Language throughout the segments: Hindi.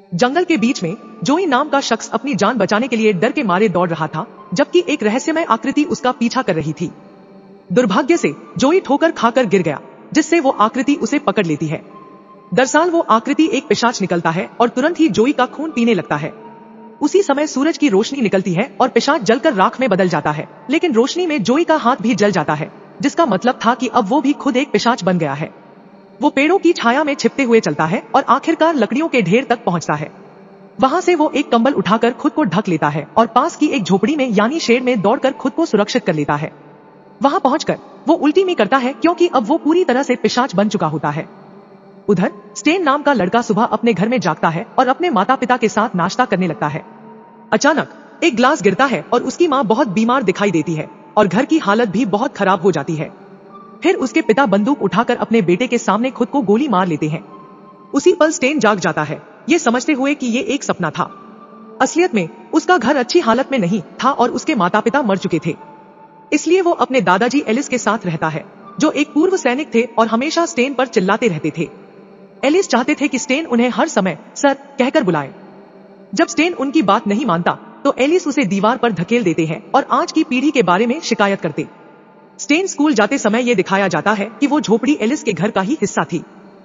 जंगल के बीच में जोई नाम का शख्स अपनी जान बचाने के लिए डर के मारे दौड़ रहा था, जबकि एक रहस्यमय आकृति उसका पीछा कर रही थी। दुर्भाग्य से जोई ठोकर खाकर गिर गया, जिससे वो आकृति उसे पकड़ लेती है। दरअसल वो आकृति एक पिशाच निकलता है और तुरंत ही जोई का खून पीने लगता है। उसी समय सूरज की रोशनी निकलती है और पिशाच जलकर राख में बदल जाता है, लेकिन रोशनी में जोई का हाथ भी जल जाता है, जिसका मतलब था कि अब वो भी खुद एक पिशाच बन गया है। वो पेड़ों की छाया में छिपते हुए चलता है और आखिरकार लकड़ियों के ढेर तक पहुंचता है। वहां से वो एक कंबल उठाकर खुद को ढक लेता है और पास की एक झोपड़ी में यानी शेड में दौड़कर खुद को सुरक्षित कर लेता है। वहां पहुंचकर वो उल्टी में करता है, क्योंकि अब वो पूरी तरह से पिशाच बन चुका होता है। उधर स्टेन नाम का लड़का सुबह अपने घर में जागता है और अपने माता पिता के साथ नाश्ता करने लगता है। अचानक एक ग्लास गिरता है और उसकी माँ बहुत बीमार दिखाई देती है और घर की हालत भी बहुत खराब हो जाती है। फिर उसके पिता बंदूक उठाकर अपने बेटे के सामने खुद को गोली मार लेते हैं। उसी पल स्टेन जाग जाता है, ये समझते हुए कि ये एक सपना था। असलियत में उसका घर अच्छी हालत में नहीं था और उसके माता पिता मर चुके थे। इसलिए वो अपने दादाजी एलिस के साथ रहता है, जो एक पूर्व सैनिक थे और हमेशा स्टेन पर चिल्लाते रहते थे। एलिस चाहते थे कि स्टेन उन्हें हर समय सर कहकर बुलाए। जब स्टेन उनकी बात नहीं मानता तो एलिस उसे दीवार पर धकेल देते हैं और आज की पीढ़ी के बारे में शिकायत करते। स्टेन स्कूल जाते समय ये दिखाया जाता है कि वो झोपड़ी एलिस के घर का ही हिस्सा थी।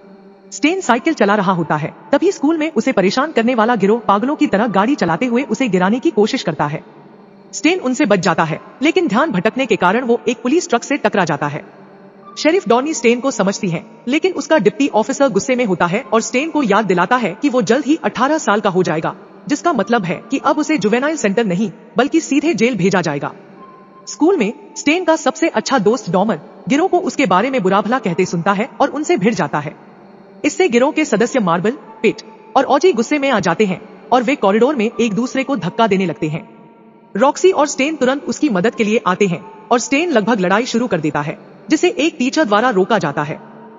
स्टेन साइकिल चला रहा होता है, तभी स्कूल में उसे परेशान करने वाला गिरोह पागलों की तरह गाड़ी चलाते हुए उसे गिराने की कोशिश करता है। स्टेन उनसे बच जाता है, लेकिन ध्यान भटकने के कारण वो एक पुलिस ट्रक से टकरा जाता है। शेरिफ डॉनी स्टेन को समझती है, लेकिन उसका डिप्टी ऑफिसर गुस्से में होता है और स्टेन को याद दिलाता है कि वो जल्द ही 18 साल का हो जाएगा, जिसका मतलब है कि अब उसे जुवेनाइल सेंटर नहीं बल्कि सीधे जेल भेजा जाएगा। स्कूल में स्टेन का सबसे अच्छा दोस्त डॉमर गिरोह को उसके बारे में बुरा भला कहते सुनता है और उनसे भिड़ जाता है। इससे गिरोह के सदस्य मार्बल, पिट और ऑजी गुस्से में आ जाते हैं और वे कॉरिडोर में एक दूसरे को धक्का देने लगते हैं। रॉक्सी और स्टेन तुरंत उसकी मदद के लिए आते हैं और स्टेन लगभग लड़ाई शुरू कर देता है, जिसे एक टीचर द्वारा रोका जाता है।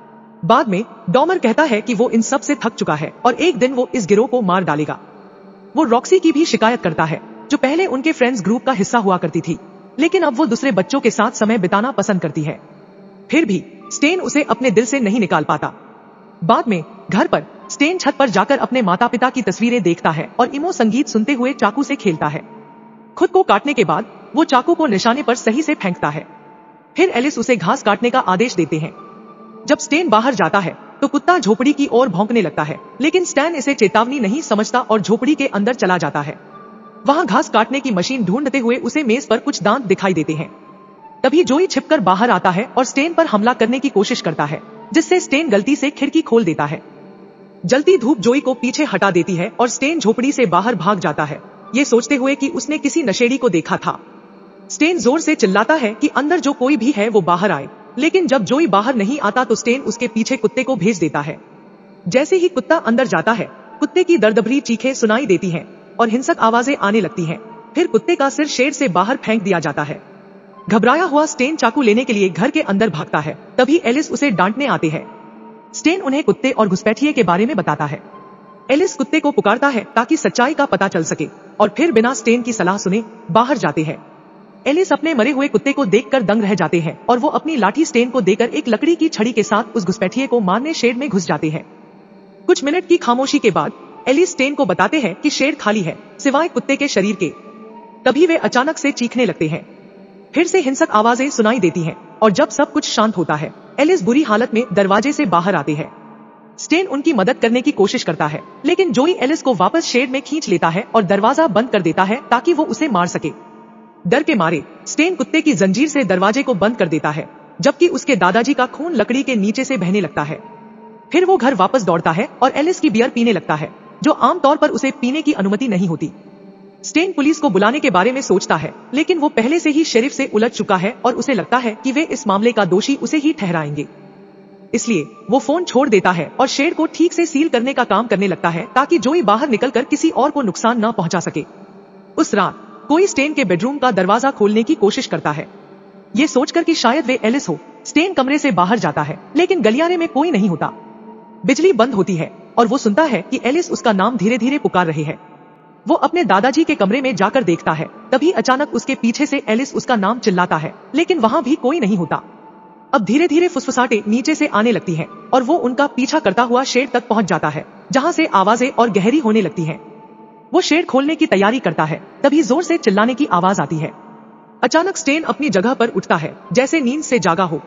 बाद में डॉमर कहता है कि वो इन सब से थक चुका है और एक दिन वो इस गिरोह को मार डालेगा। वो रॉक्सी की भी शिकायत करता है, जो पहले उनके फ्रेंड्स ग्रुप का हिस्सा हुआ करती थी, लेकिन अब वो दूसरे बच्चों के साथ समय बिताना पसंद करती है। फिर भी स्टेन उसे अपने दिल से नहीं निकाल पाता। बाद में घर पर स्टेन छत पर जाकर अपने माता पिता की तस्वीरें देखता है और इमो संगीत सुनते हुए चाकू से खेलता है। खुद को काटने के बाद वो चाकू को निशाने पर सही से फेंकता है। फिर एलिस उसे घास काटने का आदेश देते हैं। जब स्टेन बाहर जाता है तो कुत्ता झोपड़ी की ओर भौंकने लगता है, लेकिन स्टैन इसे चेतावनी नहीं समझता और झोपड़ी के अंदर चला जाता है। वहां घास काटने की मशीन ढूंढते हुए उसे मेज पर कुछ दांत दिखाई देते हैं। तभी जोई छिपकर बाहर आता है और स्टेन पर हमला करने की कोशिश करता है, जिससे स्टेन गलती से खिड़की खोल देता है। जलती धूप जोई को पीछे हटा देती है और स्टेन झोपड़ी से बाहर भाग जाता है, ये सोचते हुए कि उसने किसी नशेड़ी को देखा था। स्टेन जोर से चिल्लाता है कि अंदर जो कोई भी है वो बाहर आए, लेकिन जब जोई बाहर नहीं आता तो स्टेन उसके पीछे कुत्ते को भेज देता है। जैसे ही कुत्ता अंदर जाता है, कुत्ते की दर्दभरी चीखें सुनाई देती हैं और हिंसक आवाजें आने लगती हैं। फिर कुत्ते का सिर शेड से बाहर फेंक दिया जाता है। घबराया हुआ स्टेन चाकू लेने के लिए घर के अंदर भागता है, तभी एलिस उसे डांटने आते हैं। स्टेन उन्हें कुत्ते और घुसपैठिए के बारे में बताता है। एलिस कुत्ते को पुकारता है ताकि सच्चाई का पता चल सके और फिर बिना स्टेन की सलाह सुने बाहर जाते हैं। एलिस अपने मरे हुए कुत्ते को देखकर दंग रह जाते हैं और वो अपनी लाठी स्टेन को देकर एक लकड़ी की छड़ी के साथ उस घुसपैठिए को मारने शेड में घुस जाते हैं। कुछ मिनट की खामोशी के बाद एलिस स्टेन को बताते हैं कि शेड खाली है, सिवाय कुत्ते के शरीर के। तभी वे अचानक से चीखने लगते हैं। फिर से हिंसक आवाजें सुनाई देती हैं और जब सब कुछ शांत होता है, एलिस बुरी हालत में दरवाजे से बाहर आते हैं। स्टेन उनकी मदद करने की कोशिश करता है, लेकिन जोई एलिस को वापस शेड में खींच लेता है और दरवाजा बंद कर देता है ताकि वो उसे मार सके। डर के मारे स्टेन कुत्ते की जंजीर से दरवाजे को बंद कर देता है, जबकि उसके दादाजी का खून लकड़ी के नीचे से बहने लगता है। फिर वो घर वापस दौड़ता है और एलिस की बियर पीने लगता है, जो आमतौर पर उसे पीने की अनुमति नहीं होती। स्टेन पुलिस को बुलाने के बारे में सोचता है, लेकिन वो पहले से ही शेरिफ से उलझ चुका है और उसे लगता है कि वे इस मामले का दोषी उसे ही ठहराएंगे। इसलिए वो फोन छोड़ देता है और शेड को ठीक से सील करने का काम करने लगता है ताकि जोई बाहर निकलकर किसी और को नुकसान न पहुंचा सके। उस रात कोई स्टेन के बेडरूम का दरवाजा खोलने की कोशिश करता है। ये सोचकर कि शायद वे एलिस हो, स्टेन कमरे से बाहर जाता है, लेकिन गलियारे में कोई नहीं होता। बिजली बंद होती है और वो सुनता है कि एलिस उसका नाम धीरे धीरे पुकार रहे हैं। वो अपने दादाजी के कमरे में जाकर देखता है, तभी अचानक उसके पीछे से एलिस उसका नाम चिल्लाता है, लेकिन वहां भी कोई नहीं होता। अब धीरे धीरे फुसफुसाहटें नीचे से आने लगती हैं और वो उनका पीछा करता हुआ शेड तक पहुंच जाता है, जहां से आवाजें और गहरी होने लगती हैं। वो शेड खोलने की तैयारी करता है, तभी जोर से चिल्लाने की आवाज आती है। अचानक स्टेन अपनी जगह पर उठता है, जैसे नींद से जागा हो।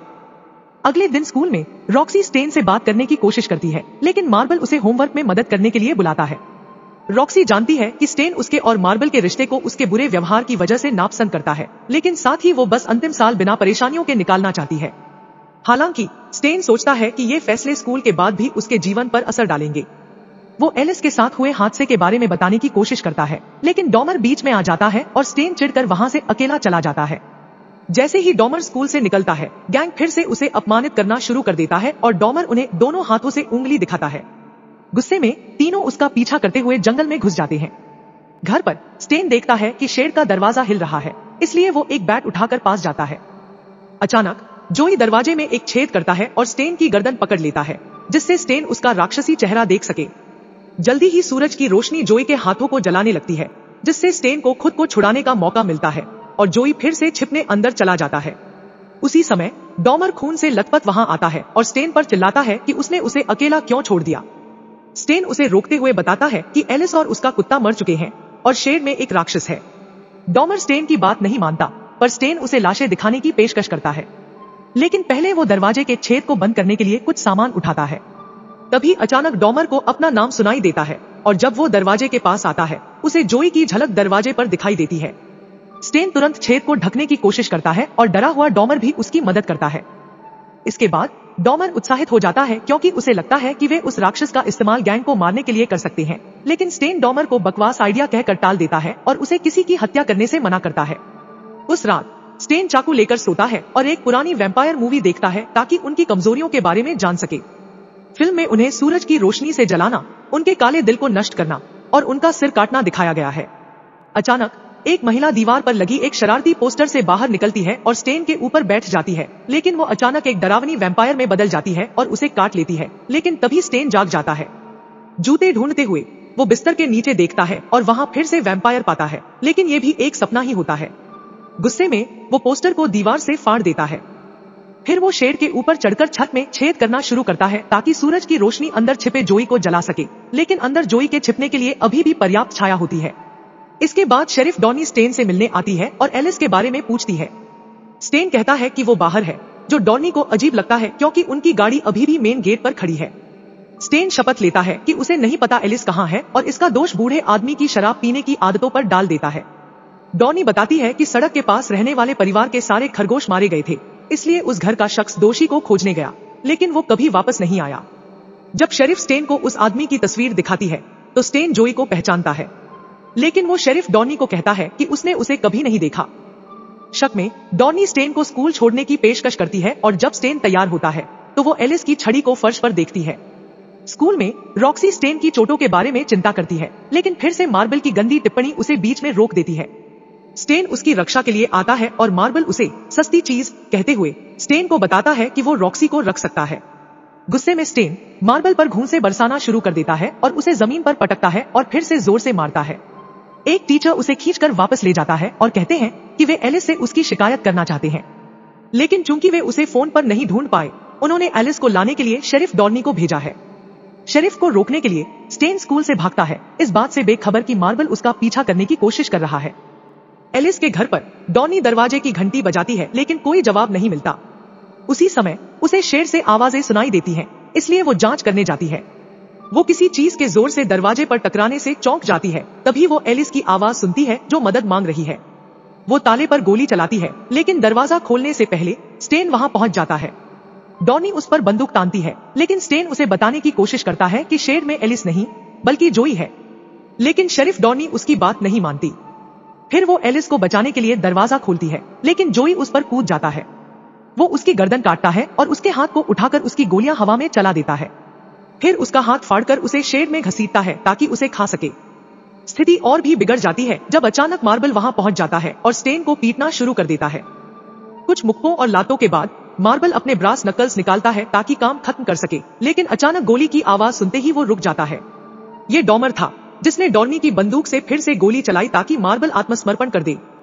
अगले दिन स्कूल में रॉक्सी स्टेन से बात करने की कोशिश करती है, लेकिन मार्बल उसे होमवर्क में मदद करने के लिए बुलाता है। रॉक्सी जानती है कि स्टेन उसके और मार्बल के रिश्ते को उसके बुरे व्यवहार की वजह से नापसंद करता है, लेकिन साथ ही वो बस अंतिम साल बिना परेशानियों के निकालना चाहती है। हालांकि स्टेन सोचता है कि ये फैसले स्कूल के बाद भी उसके जीवन पर असर डालेंगे। वो एलिस के साथ हुए हादसे के बारे में बताने की कोशिश करता है, लेकिन डॉमर बीच में आ जाता है और स्टेन चिढ़कर वहां से अकेला चला जाता है। जैसे ही डॉमर स्कूल से निकलता है, गैंग फिर से उसे अपमानित करना शुरू कर देता है और डॉमर उन्हें दोनों हाथों से उंगली दिखाता है। गुस्से में तीनों उसका पीछा करते हुए जंगल में घुस जाते हैं। घर पर स्टेन देखता है कि शेड का दरवाजा हिल रहा है, इसलिए वो एक बैट उठाकर पास जाता है। अचानक जोई दरवाजे में एक छेद करता है और स्टेन की गर्दन पकड़ लेता है, जिससे स्टेन उसका राक्षसी चेहरा देख सके। जल्दी ही सूरज की रोशनी जोई के हाथों को जलाने लगती है, जिससे स्टेन को खुद को छुड़ाने का मौका मिलता है और जोई फिर से छिपने अंदर चला जाता है। उसी समय डॉमर खून से लथपथ वहां आता है और स्टेन पर चिल्लाता है कि उसने उसे अकेला क्यों छोड़ दिया। स्टेन उसे रोकते हुए बताता है कि एलिस और उसका कुत्ता मर चुके हैं और शेड में एक राक्षस है। डॉमर स्टेन की बात नहीं मानता, पर स्टेन उसे लाशें दिखाने की पेशकश करता है, लेकिन पहले वो दरवाजे के छेद को बंद करने के लिए कुछ सामान उठाता है। तभी अचानक डॉमर को अपना नाम सुनाई देता है और जब वो दरवाजे के पास आता है, उसे जोई की झलक दरवाजे पर दिखाई देती है। स्टेन तुरंत छेद को ढकने की कोशिश करता है और डरा हुआ डॉमर भी उसकी मदद करता है। इसके बाद डॉमर उत्साहित हो जाता है, क्योंकि उसे लगता है कि वे उस राक्षस का इस्तेमाल गैंग को मारने के लिए कर सकते हैं, लेकिन स्टेन डॉमर को बकवास आइडिया कहकर टाल देता है और उसे किसी की हत्या करने से मना करता है। उस रात स्टेन चाकू लेकर सोता है और एक पुरानी वैम्पायर मूवी देखता है ताकि उनकी कमजोरियों के बारे में जान सके। फिल्म में उन्हें सूरज की रोशनी से जलाना, उनके काले दिल को नष्ट करना और उनका सिर काटना दिखाया गया है। अचानक एक महिला दीवार पर लगी एक शरारती पोस्टर से बाहर निकलती है और स्टेन के ऊपर बैठ जाती है, लेकिन वो अचानक एक डरावनी वैम्पायर में बदल जाती है और उसे काट लेती है। लेकिन तभी स्टेन जाग जाता है। जूते ढूंढते हुए वो बिस्तर के नीचे देखता है और वहां फिर से वैम्पायर पाता है, लेकिन ये भी एक सपना ही होता है। गुस्से में वो पोस्टर को दीवार से फाड़ देता है। फिर वो शेड के ऊपर चढ़कर छत में छेद करना शुरू करता है ताकि सूरज की रोशनी अंदर छिपे जोई को जला सके, लेकिन अंदर जोई के छिपने के लिए अभी भी पर्याप्त छाया होती है। इसके बाद शेरिफ डॉनी स्टेन से मिलने आती है और एलिस के बारे में पूछती है। स्टेन कहता है कि वो बाहर है, जो डॉनी को अजीब लगता है क्योंकि उनकी गाड़ी अभी भी मेन गेट पर खड़ी है। स्टेन शपथ लेता है कि उसे नहीं पता एलिस कहाँ है और इसका दोष बूढ़े आदमी की शराब पीने की आदतों पर डाल देता है। डॉनी बताती है कि सड़क के पास रहने वाले परिवार के सारे खरगोश मारे गए थे, इसलिए उस घर का शख्स दोषी को खोजने गया, लेकिन वो कभी वापस नहीं आया। जब शेरिफ स्टेन को उस आदमी की तस्वीर दिखाती है तो स्टेन जोई को पहचानता है, लेकिन वो शेरिफ डॉनी को कहता है कि उसने उसे कभी नहीं देखा। शक में डॉनी स्टेन को स्कूल छोड़ने की पेशकश करती है और जब स्टेन तैयार होता है तो वो एलिस की छड़ी को फर्श पर देखती है। स्कूल में रॉक्सी स्टेन की चोटों के बारे में चिंता करती है, लेकिन फिर से मार्बल की गंदी टिप्पणी उसे बीच में रोक देती है। स्टेन उसकी रक्षा के लिए आता है और मार्बल उसे सस्ती चीज कहते हुए स्टेन को बताता है कि वो रॉक्सी को रख सकता है। गुस्से में स्टेन मार्बल पर घूंसे बरसाना शुरू कर देता है और उसे जमीन पर पटकता है और फिर से जोर से मारता है। एक टीचर उसे खींचकर वापस ले जाता है और कहते हैं कि वे एलिस से उसकी शिकायत करना चाहते हैं, लेकिन चूंकि वे उसे फोन पर नहीं ढूंढ पाए, उन्होंने एलिस को लाने के लिए शेरिफ डॉनी को भेजा है। शेरिफ को रोकने के लिए स्टेन स्कूल से भागता है, इस बात से बेखबर कि मार्बल उसका पीछा करने की कोशिश कर रहा है। एलिस के घर पर डॉनी दरवाजे की घंटी बजाती है, लेकिन कोई जवाब नहीं मिलता। उसी समय उसे शेर से आवाजें सुनाई देती हैं, इसलिए वो जांच करने जाती है। वो किसी चीज के जोर से दरवाजे पर टकराने से चौंक जाती है। तभी वो एलिस की आवाज सुनती है जो मदद मांग रही है। वो ताले पर गोली चलाती है, लेकिन दरवाजा खोलने से पहले स्टेन वहां पहुंच जाता है। डॉनी उस पर बंदूक तानती है, लेकिन स्टेन उसे बताने की कोशिश करता है कि शेड में एलिस नहीं बल्कि जोई है, लेकिन शेरिफ डॉनी उसकी बात नहीं मानती। फिर वो एलिस को बचाने के लिए दरवाजा खोलती है, लेकिन जोई उस पर कूद जाता है। वो उसकी गर्दन काटता है और उसके हाथ को उठाकर उसकी गोलियां हवा में चला देता है। फिर उसका हाथ फाड़कर उसे शेड में घसीटता है ताकि उसे खा सके। स्थिति और भी बिगड़ जाती है जब अचानक मार्बल वहां पहुंच जाता है और स्टेन को पीटना शुरू कर देता है। कुछ मुक्कों और लातों के बाद मार्बल अपने ब्रास नकल्स निकालता है ताकि काम खत्म कर सके, लेकिन अचानक गोली की आवाज सुनते ही वो रुक जाता है। ये डॉमर था जिसने डॉनी की बंदूक से फिर से गोली चलाई ताकि मार्बल आत्मसमर्पण कर दे।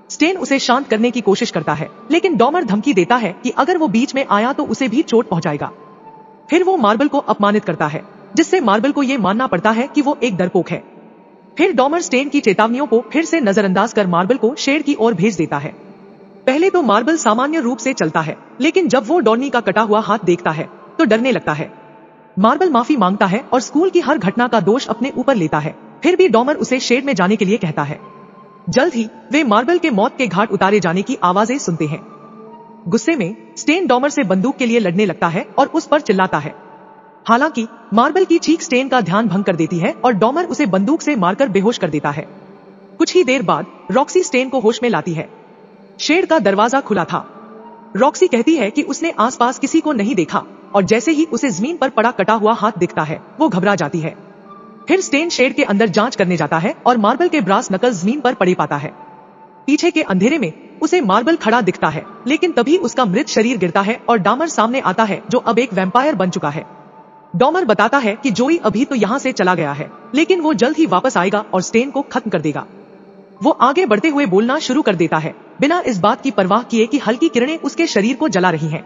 स्टेन उसे शांत करने की कोशिश करता है, लेकिन डॉमर धमकी देता है कि अगर वो बीच में आया तो उसे भी चोट पहुंचाएगा। फिर वो मार्बल को अपमानित करता है, जिससे मार्बल को ये मानना पड़ता है कि वो एक डरपोक है। फिर डॉमर स्टेन की चेतावनियों को फिर से नजरअंदाज कर मार्बल को शेड की ओर भेज देता है। पहले तो मार्बल सामान्य रूप से चलता है, लेकिन जब वो डॉर्नी का कटा हुआ हाथ देखता है तो डरने लगता है। मार्बल माफी मांगता है और स्कूल की हर घटना का दोष अपने ऊपर लेता है। फिर भी डॉमर उसे शेड में जाने के लिए कहता है। जल्द ही वे मार्बल के मौत के घाट उतारे जाने की आवाजें सुनते हैं। गुस्से में स्टेन डॉमर से बंदूक के लिए लड़ने लगता है और उस पर चिल्लाता है। हालांकि मार्बल की चीख स्टेन का ध्यान भंग कर देती है और डॉमर उसे बंदूक से मारकर बेहोश कर देता है। कुछ ही देर बाद रॉक्सी स्टेन को होश में लाती है। शेड का दरवाजा खुला था। रॉक्सी कहती है कि उसने आसपास किसी को नहीं देखा और जैसे ही उसे जमीन पर पड़ा कटा हुआ हाथ दिखता है वो घबरा जाती है। फिर स्टेन शेड के अंदर जांच करने जाता है और मार्बल के ब्रास नकल जमीन पर पड़े पाता है। पीछे के अंधेरे में उसे मार्बल खड़ा दिखता है, लेकिन तभी उसका मृत शरीर गिरता है और डॉमर सामने आता है, जो अब एक वैम्पायर बन चुका है। डॉमर बताता है कि जोई अभी तो यहाँ से चला गया है, लेकिन वो जल्द ही वापस आएगा और स्टेन को खत्म कर देगा। वो आगे बढ़ते हुए बोलना शुरू कर देता है, बिना इस बात की परवाह किए कि हल्की किरणें उसके शरीर को जला रही हैं।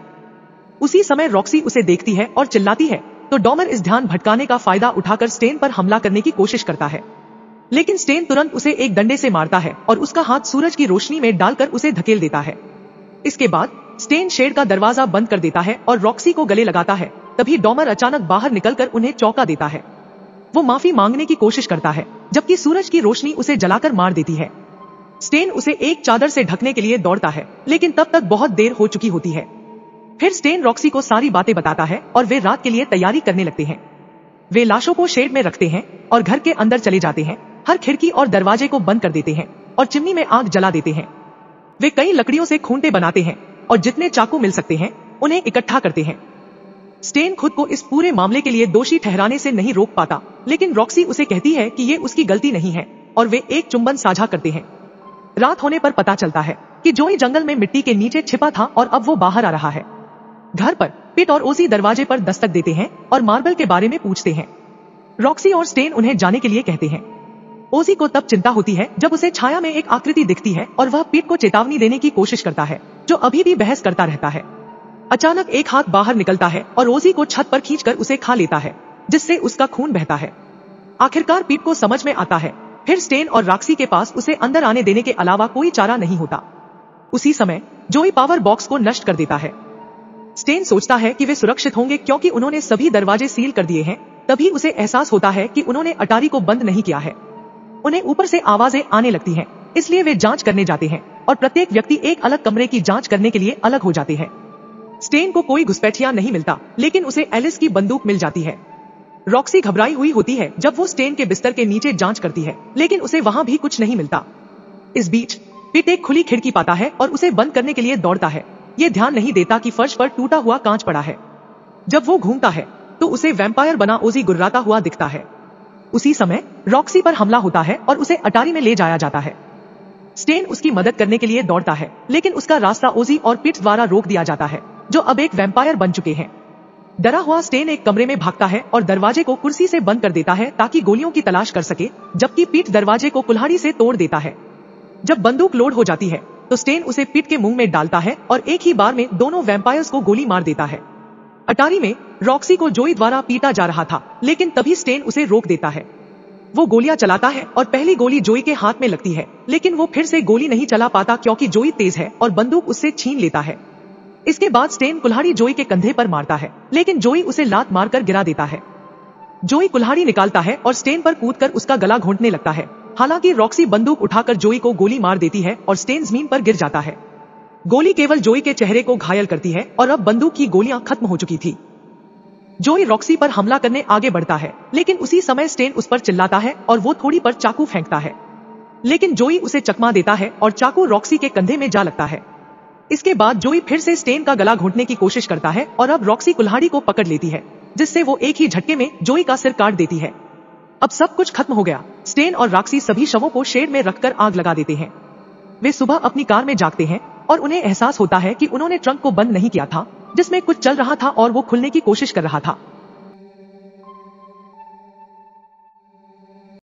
उसी समय रॉक्सी उसे देखती है और चिल्लाती है, तो डॉमर इस ध्यान भटकाने का फायदा उठाकर स्टेन पर हमला करने की कोशिश करता है। लेकिन स्टेन तुरंत उसे एक डंडे से मारता है और उसका हाथ सूरज की रोशनी में डालकर उसे धकेल देता है। इसके बाद स्टेन शेड का दरवाजा बंद कर देता है और रॉक्सी को गले लगाता है। तभी डॉमर अचानक बाहर निकलकर उन्हें चौंका देता है। वो माफी मांगने की कोशिश करता है, जबकि सूरज की रोशनी उसे जलाकर मार देती है। स्टेन उसे एक चादर से ढकने के लिए दौड़ता है, लेकिन तब तक बहुत देर हो चुकी होती है। फिर स्टेन रॉक्सी को सारी बातें बताता है और वे रात के लिए तैयारी करने लगते हैं। वे लाशों को शेड में रखते हैं और घर के अंदर चले जाते हैं। हर खिड़की और दरवाजे को बंद कर देते हैं और चिमनी में आग जला देते हैं। वे कई लकड़ियों से खूंटे बनाते हैं और जितने चाकू मिल सकते हैं उन्हें इकट्ठा करते हैं। स्टेन खुद को इस पूरे मामले के लिए दोषी ठहराने से नहीं रोक पाता, लेकिन रॉक्सी उसे कहती है कि ये उसकी गलती नहीं है और वे एक चुंबन साझा करते हैं। रात होने पर पता चलता है कि जोई जंगल में मिट्टी के नीचे छिपा था और अब वो बाहर आ रहा है। घर पर पिट और ओजी दरवाजे पर दस्तक देते हैं और मार्बल के बारे में पूछते हैं। रॉक्सी और स्टेन उन्हें जाने के लिए कहते हैं। ओजी को तब चिंता होती है जब उसे छाया में एक आकृति दिखती है और वह पीट को चेतावनी देने की कोशिश करता है, जो अभी भी बहस करता रहता है। अचानक एक हाथ बाहर निकलता है और ओजी को छत पर खींचकर उसे खा लेता है, जिससे उसका खून बहता है। आखिरकार पीट को समझ में आता है। फिर स्टेन और रॉक्सी के पास उसे अंदर आने देने के अलावा कोई चारा नहीं होता। उसी समय जोई पावर बॉक्स को नष्ट कर देता है। स्टेन सोचता है कि वे सुरक्षित होंगे क्योंकि उन्होंने सभी दरवाजे सील कर दिए हैं। तभी उसे एहसास होता है कि उन्होंने अटारी को बंद नहीं किया है। उन्हें ऊपर से आवाजें आने लगती हैं, इसलिए वे जांच करने जाते हैं और प्रत्येक व्यक्ति एक अलग कमरे की जांच करने के लिए अलग हो जाते हैं। स्टेन को कोई घुसपैठिया नहीं मिलता, लेकिन उसे एलिस की बंदूक मिल जाती है। रॉक्सी घबराई हुई होती है जब वो स्टेन के बिस्तर के नीचे जांच करती है, लेकिन उसे वहां भी कुछ नहीं मिलता। इस बीच पिट एक खुली खिड़की पाता है और उसे बंद करने के लिए दौड़ता है। ये ध्यान नहीं देता कि फर्श पर टूटा हुआ कांच पड़ा है। जब वो घूमता है तो उसे वैम्पायर बना ओजी गुर्राता हुआ दिखता है। उसी समय रॉक्सी पर हमला होता है और उसे अटारी में ले जाया जाता है। स्टेन उसकी मदद करने के लिए दौड़ता है, लेकिन उसका रास्ता ओजी और पिट द्वारा रोक दिया जाता है, जो अब एक वैम्पायर बन चुके हैं। डरा हुआ स्टेन एक कमरे में भागता है और दरवाजे को कुर्सी से बंद कर देता है ताकि गोलियों की तलाश कर सके, जबकि पीट दरवाजे को कुल्हाड़ी से तोड़ देता है। जब बंदूक लोड हो जाती है तो स्टेन उसे पीट के मुंह में डालता है और एक ही बार में दोनों वैम्पायर्स को गोली मार देता है। अटारी में रॉक्सी को जोई द्वारा पीटा जा रहा था, लेकिन तभी स्टेन उसे रोक देता है। वो गोलियां चलाता है और पहली गोली जोई के हाथ में लगती है, लेकिन वो फिर से गोली नहीं चला पाता क्योंकि जोई तेज है और बंदूक उससे छीन लेता है। इसके बाद स्टेन कुल्हाड़ी जोई के कंधे पर मारता है, लेकिन जोई उसे लात मारकर गिरा देता है। जोई कुल्हाड़ी निकालता है और स्टेन पर कूदकर उसका गला घोंटने लगता है। हालांकि रॉक्सी बंदूक उठाकर जोई को गोली मार देती है और स्टेन जमीन पर गिर जाता है। गोली केवल जोई के चेहरे को घायल करती है और अब बंदूक की गोलियां खत्म हो चुकी थी। जोई रॉक्सी पर हमला करने आगे बढ़ता है, लेकिन उसी समय स्टेन उस पर चिल्लाता है और वो थोड़ी पर चाकू फेंकता है, लेकिन जोई उसे चकमा देता है और चाकू रॉक्सी के कंधे में जा लगता है। इसके बाद जोई फिर से स्टेन का गला घोंटने की कोशिश करता है और अब रॉक्सी कुल्हाड़ी को पकड़ लेती है, जिससे वो एक ही झटके में जोई का सिर काट देती है। अब सब कुछ खत्म हो गया। स्टेन और रॉक्सी सभी शवों को शेड में रखकर आग लगा देते हैं। वे सुबह अपनी कार में जागते हैं और उन्हें एहसास होता है कि उन्होंने ट्रंक को बंद नहीं किया था, जिसमें कुछ चल रहा था और वो खुलने की कोशिश कर रहा था।